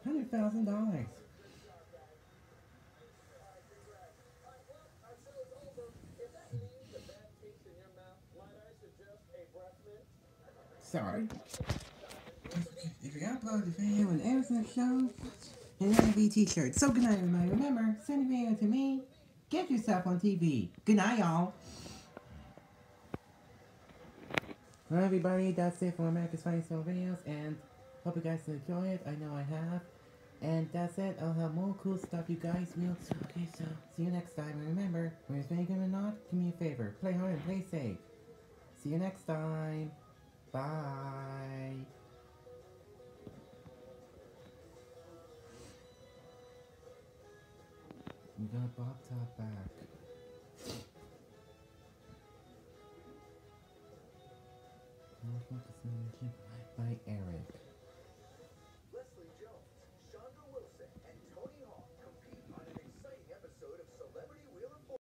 $100,000. Sorry. If you upload the video and everything shows, and then be t-shirt. So good night, everybody. Remember, send a video to me. Get yourself on TV. Good night, y'all. Well, everybody, that's it for America's Funniest Home Videos, and hope you guys enjoy it. I know I have. And that's it. I'll have more cool stuff you guys will. Okay, so see you next time. And remember, whether it's Megan or not, do me a favor. Play hard and play safe. See you next time. Bye. We got Bob Top back. By Eric.